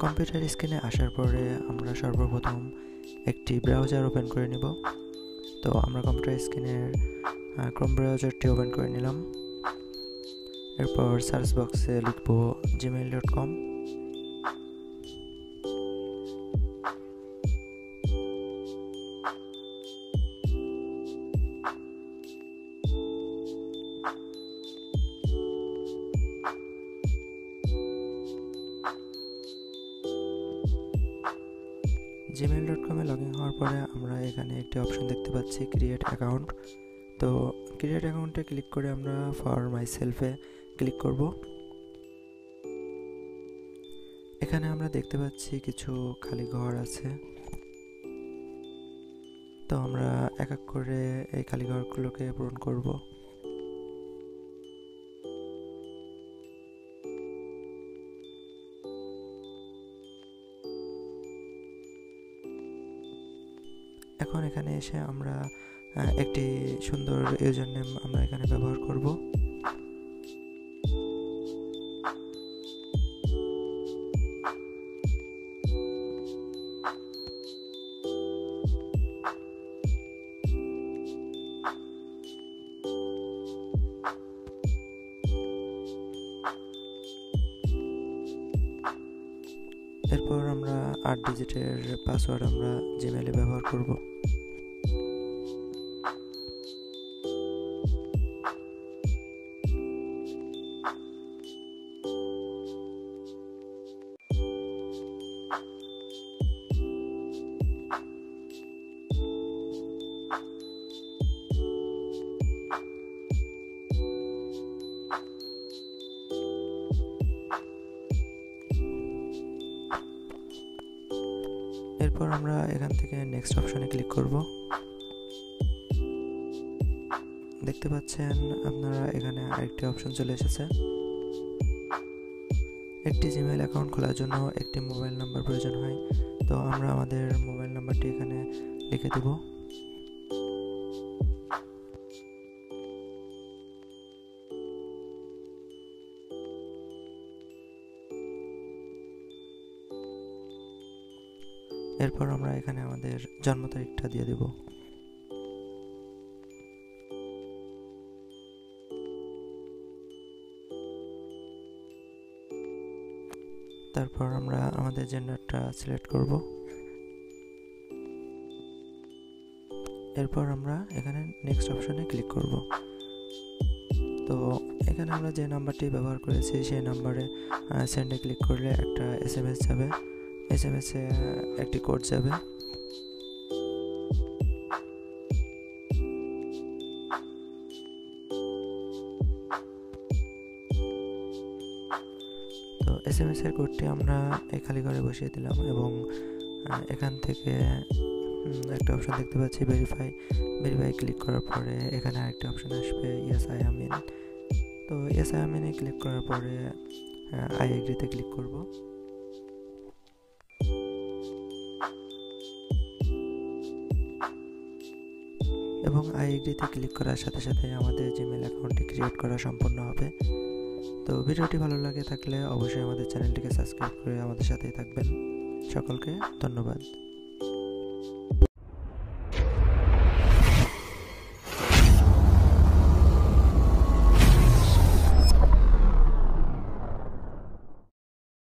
Computer স্ক্রিনে আসার পরে আমরা সর্বপ্রথম একটি ব্রাউজার ওপেন করে নিব। তো আমরা কম্পিউটার স্ক্রিনের ক্রোম ব্রাউজারটি ওপেন করে নিলাম। এরপর সার্চ বক্সে লিখব gmail.com। gmail.com-এ লগ ইন হওয়ার পরে আমরা এখানে একটি অপশন দেখতে পাচ্ছি ক্রিয়েট অ্যাকাউন্ট। তো ক্রিয়েট অ্যাকাউন্টে ক্লিক করে আমরা ফর মাই সেলফে ক্লিক করব। এখানে আমরা দেখতে পাচ্ছি কিছু খালি ঘর আছে। তো আমরা এক এক করে এই খালি ঘরগুলোকে পূরণ করব। এখন এখানে এসে আমরা একটি সুন্দর ইউজার নেম আমরা এখানে ব্যবহার করব। এরপর আমরা 8 ডিজিটের পাসওয়ার্ড আমরা জিমেইলে ব্যবহার করব। এরপর আমরা এখান থেকে নেক্সট অপশনে ক্লিক করব। দেখতে পাচ্ছেন আপনারা এখানে আরেকটি অপশন চলে এসেছে। একটি জিমেইল অ্যাকাউন্ট খোলার জন্য একটি মোবাইল নাম্বার প্রয়োজন হয়। তো আমরা আমাদের মোবাইল নাম্বারটি এখানে লিখে দেব। এরপর আমরা এখানে আমাদের জন্ম তারিখটা দিয়ে দেব। তারপর আমরা আমাদের জেন্ডারটা সিলেক্ট করব। এরপর আমরা এখানে নেক্সট অপশনে ক্লিক করব। তো এখানে আমরা যে নাম্বারটি ব্যবহার করেছি সেই নাম্বারে সেন্ডে ক্লিক করলে একটা এসএমএস যাবে। এসএমএসে একটি কোড যাবে। তো এসএমএসের কোডটি আমরা এই খালি ঘরে বসিয়ে দিলাম এবং এখান থেকে একটা অপশন দেখতে পাচ্ছি ভেরিফাই ক্লিক করার পরে এখানে আরেকটা অপশন আসবে ইয়েস আই অ্যাম ইন। তো ইয়েস আই অ্যাম ইনে ক্লিক করার পরে আই এগ্রিতে ক্লিক করব। এবং আই এগ্রিতে ক্লিক করার সাথে সাথে আমাদের জিমেইল অ্যাকাউন্টটি ক্রিয়েট করা সম্পূর্ণ হবে। তো ভিডিওটি ভালো লাগে থাকলে অবশ্যই আমাদের চ্যানেলটিকে সাবস্ক্রাইব করে আমাদের সাথেই থাকবেন। সকলকে ধন্যবাদ।